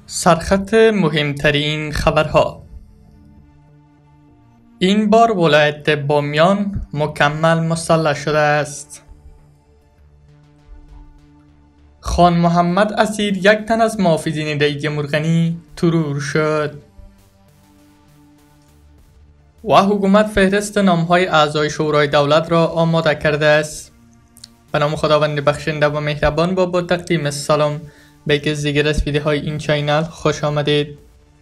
سرخط مهمترین خبرها. این بار ولایت بامیان مکمل مسلح شده است. خان محمد اسیر، یک تن از محافظین ریگ مرغنی، ترور شد و حکومت فهرست نامهای اعضای شورای دولت را آماده کرده است. به نام خداوند بخشنده و مهربان. با تقدیم سلام به یکی از دیگر از ویدیوهای این چینل خوش آمدید.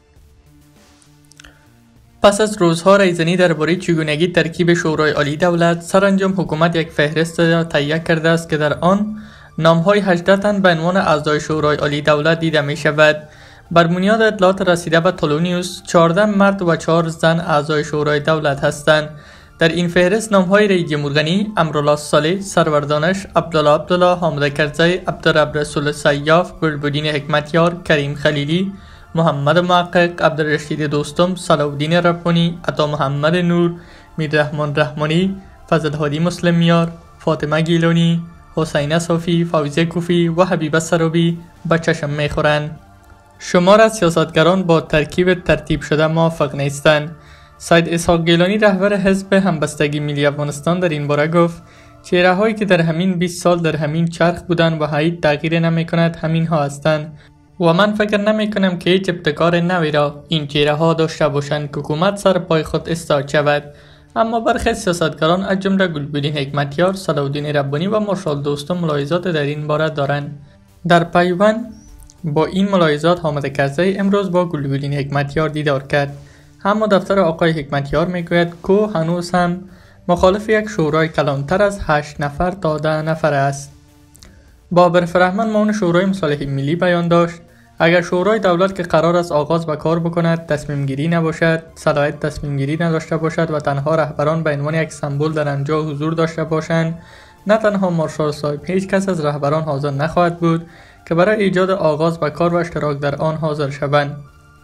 پس از روزها ریزنی درباره چگونگی ترکیب شورای عالی دولت، سرانجام حکومت یک فهرست تهیه کرده است که در آن نامهای 18 تن به عنوان اعضای شورای عالی دولت دیده می شود. بر بنیاد اطلاعات رسیده به تولونیوس، 14 مرد و 4 زن اعضای شورای دولت هستند. در این فهرست نامهای ریگ مرغنی، امرالله صالح، سرور دانش، عبدالله، حامد کرزی، عبدالرب رسول سیاف، بلبودین حکمتیار، کریم خلیلی، محمد محقق، عبدالرشید دوستم، صلاح الدین ربانی، عطا محمد نور، میررحمان رحمانی، فضل هادی مسلمیار، فاطمه گیلانی، حسین صافی، فوزیه کوفی و حبیبه سروبی به چشم میخورند. شمار از سیاستگران با ترتیب شده موافق نیستند. سید اسحاق گیلانی، رهبر حزب همبستگی ملی افغانستان، در این باره گفت چهره هایی که در همین 20 سال در همین چرخ بودند و هیچ تغییر نمی کند همین ها هستند و من فکر نمی کنم که هیچ ابتکار نوی را این چهره ها داشته باشند که حکومت سر پای خود استاد شود. اما برخی سیاستگران از جمله گلبدین حکمتیار، صلاح الدین ربانی و مارشال دوستم ملاحظات در این باره دارند. در پیوند با این ملاحظات، حامد کرزی امروز با گلبدین حکمتیار دیدار کرد. اما دفتر آقای حکمتیار میگوید که هنوز هم مخالف یک شورای کلانتر از 8 نفر تا 10 نفر است. بابر فرهمند، معاون شورای مصالحه ملی، بیان داشت اگر شورای دولت که قرار است آغاز به کار بکند تصمیم گیری نباشد، صلاحیت تصمیم گیری نداشته باشد و تنها رهبران به عنوان یک سمبل در آنجا حضور داشته باشند، نه تنها مارشال صاحب، هیچ کس از رهبران حاضر نخواهد بود که برای ایجاد آغاز به کار و اشتراک در آن حاضر شوند.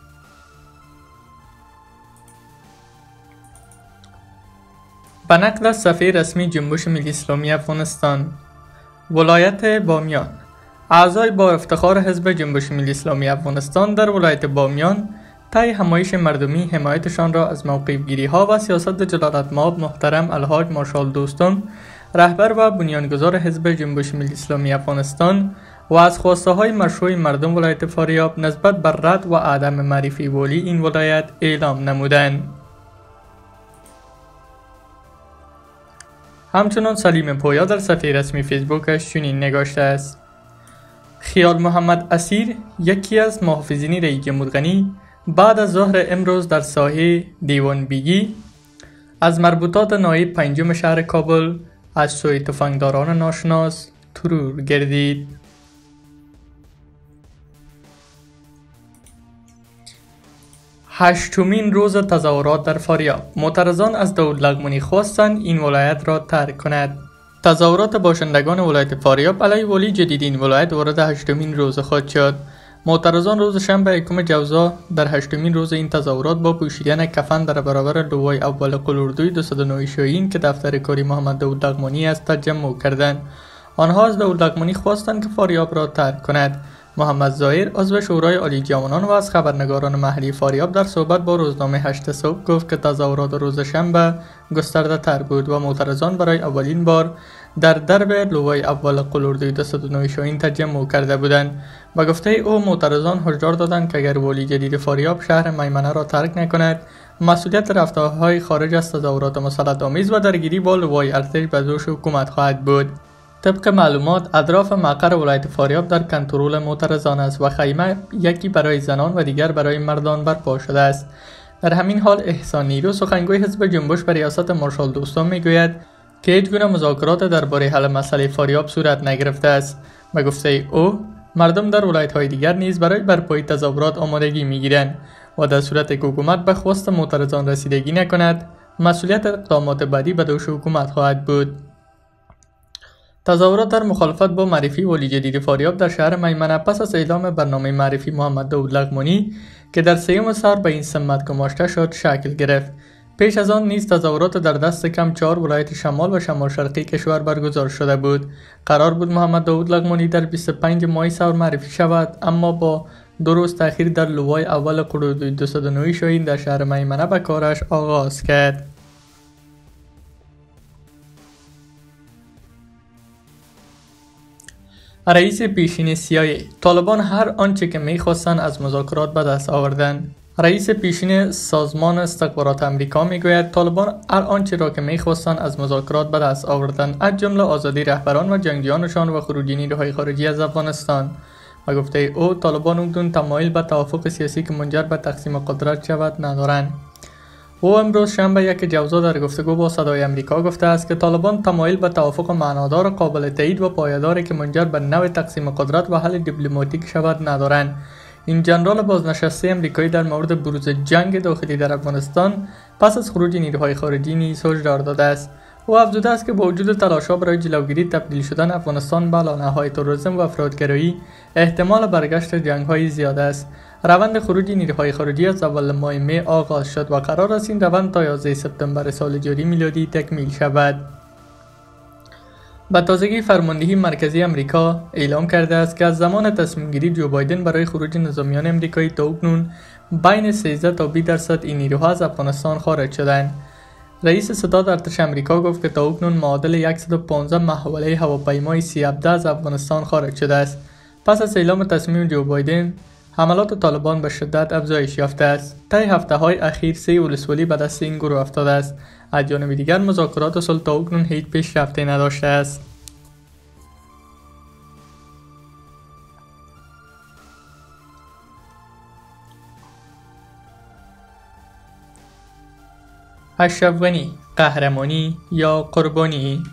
به نقل از صفحه رسمی جنبش ملی اسلامی افغانستان، ولایت بامیان، اعضای با افتخار حزب جنبش ملی اسلامی افغانستان در ولایت بامیان طی همایش مردمی حمایتشان را از موقع‌گیری ها و سیاست جلالتمآب محترم الحاج مارشال دوستم، رهبر و بنیانگذار حزب جنبش ملی اسلامی افغانستان، و از خواسته های مشروع مردم ولایت فاریاب نسبت بر رد و عدم معرفی والی این ولایت اعلام نمودند. همچنان سلیم پویا در صفحه رسمی فیسبوکش چنین نگاشته است: خیال محمد اسیر، یکی از محافظین ریگ مرغنی، بعد از ظهر امروز در ساحه دیوان بیگی از مربوطات نایب 5 شهر کابل از سوی تفنگداران ناشناس ترور گردید. هشتمین روز تظاهرات در فاریاب، معترضان از داود لغمانی خواستند این ولایت را ترک کند. تظاهرات باشندگان ولایت فاریاب علیه والی جدید این ولایت وارد 8مین روز خود شد. معترضان روز شنبه 1 جوزا در 8مین روز این تظاهرات با پوشیدن کفن در برابر لوای اول قلوردوی 209 شاهین که دفتر کاری محمد داود لغمانی است تجمع کردند. آنها از داود لغمانی خواستند که فاریاب را ترک کند. محمد ظاهر، عضو شورای عالی جوانان و از خبرنگاران محلی فاریاب، در صحبت با روزنامه 8 صبح گفت که تظاهرات روز شنبه گسترده تر بود و معترضان برای اولین بار در درب لوای اول قلوردوی 209 شاهین تجمع کرده بودند. به گفته او، معترضان هشدار دادند که اگر والی جدید فاریاب شهر میمنه را ترک نکند، مسئولیت رفتارهای خارج از تظاهرات مسلط‌آمیز و درگیری با لوای ارتش به دوش حکومت خواهد بود. طبق معلومات، اطراف مقر ولایت فاریاب در کنترل معترضان است و خیمه یکی برای زنان و دیگر برای مردان برپا شده است. در همین حال احسان نیرو، سخنگوی حزب جنبش به ریاست مارشال دوستم، میگوید که هیچ گونه مذاکرات درباره حل مسئله فاریاب صورت نگرفته است. به گفته او، مردم در ولایت‌های دیگر نیز برای برپایی تظاهرات آمادگی می‌گیرند و در صورت که حکومت به خواست معترضان رسیدگی نکند، مسئولیت اقدامات بعدی به دوش حکومت خواهد بود. تظاهرات در مخالفت با معرفی والی جدید فاریاب در شهر میمنه پس از اعلام برنامه معرفی محمد داود لغمانی که در 3 سال به این سمت گماشته شد شکل گرفت. پیش از آن نیز تظاهرات در دست کم 4 ولایت شمال و شمال شرقی کشور برگزار شده بود. قرار بود محمد داود لغمانی در 25 ماه سال معرفی شود، اما با 2 روز تأخیر در لوای اول خرداد 209 شاهین در شهر میمنه به کارش آغاز کرد. رئیس پیشین CIA: طالبان هر آنچه که می‌خواستند از مذاکرات به دست آوردند. رئیس پیشین سازمان استخبارات آمریکا میگوید طالبان هر آنچه را که می‌خواستند از مذاکرات به دست آوردند، از جمله آزادی رهبران و جنگجویانشان و خروجی نیروهای خارجی از افغانستان. و گفته او طالبان اکنون تمایل به توافق سیاسی که منجر به تقسیم قدرت شود ندارند. او امروز شنبه 1 جوزا در گفتگو با صدای آمریکا گفته است که طالبان تمایل به توافق معنادار قابل تایید و پایداری که منجر به نوع تقسیم قدرت و حل دیپلماتیک شود ندارند. این جنرال بازنشسته آمریکایی در مورد بروز جنگ داخلی در افغانستان پس از خروج نیروهای خارجی نیز هشدار داده است. او افزوده است که با وجود تلاش‌ها برای جلوگیری تبدیل شدن افغانستان به لانه‌های تروریسم و افراطگرایی، احتمال برگشت جنگ‌های زیاد است. روند خروج نیروهای خارجی از اول ماه می آغاز شد و قرار است این روند تا 11 سپتامبر سال جاری میلادی تکمیل شود. به تازگی فرماندهی مرکزی آمریکا اعلام کرده است که از زمان تصمیم گیری جو بایدن برای خروج نظامیان آمریکایی تا اکنون بین 13 تا 20% این نیروها از افغانستان خارج شدند. رئیس ستاد ارتش آمریکا گفت که تا اکنون معادل 115 محوله هواپیمای C-17 از افغانستان خارج شده است. پس از اعلام تصمیم جو بایدن، حملات طالبان به شدت افزایش یافته است. طی هفته‌های اخیر 3 ولسوالی به دست این گروه افتاده است. از جانب دیگر مذاکرات صلح تا اکنون هیچ پیشرفتی نداشته است. اشرف غنی: قهرمانی یا قربانی؟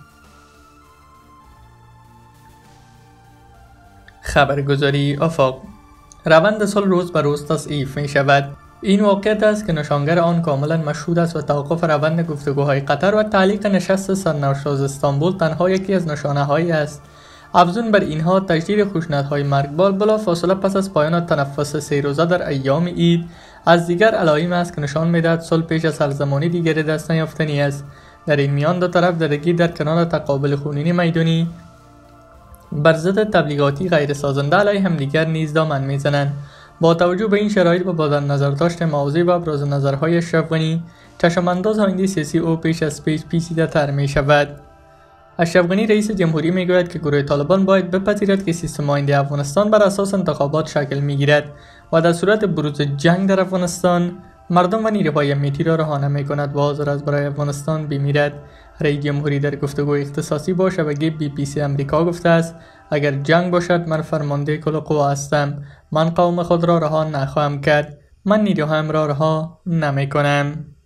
خبرگزاری آفاق: روند صلح روز به روز تضعیف می شود. این واقعیت است که نشانگر آن کاملا مشهود است و توقف روند گفتگوهای قطر و تعلیق نشست سرنوشت استانبول تنها یکی از نشانه‌هایی است. افزون بر اینها، تجدید خشونت‌های مرگبار بلافاصله پس از پایان تنفس 3 روزه در ایام عید از دیگر علائم است که نشان می‌دهد صلح پیش از هر زمانی دیگری دست نیافتنی است. در این میان دو طرف درگیر در کنار تقابل خونین میدانی بر ضد تبلیغاتی غیر سازنده علیه همدیگر نیز دامن میزنند. با توجه به این شرایط و با در نظر داشت مواضع و ابراز نظرهای اشرف غنی، چشمانداز آینده سیاسی او پیش از پیش پیچیده‌تر می شود. اشرف غنی رئیس جمهوری میگوید که گروه طالبان باید بپذیرد که سیستم آینده افغانستان بر اساس انتخابات شکل میگیرد و در صورت بروز جنگ در افغانستان مردم و نیروهای امنیتی را رها نمی‌کند و حاضر است برای افغانستان بمیرد. رئیس جمهوری در گفتگوی اختصاصی با شبکه BBC آمریکا گفته است اگر جنگ باشد من فرمانده کل قوا هستم. من قوم خود را رها نخواهم کرد. من نیروهایم را رها نمی‌کنم.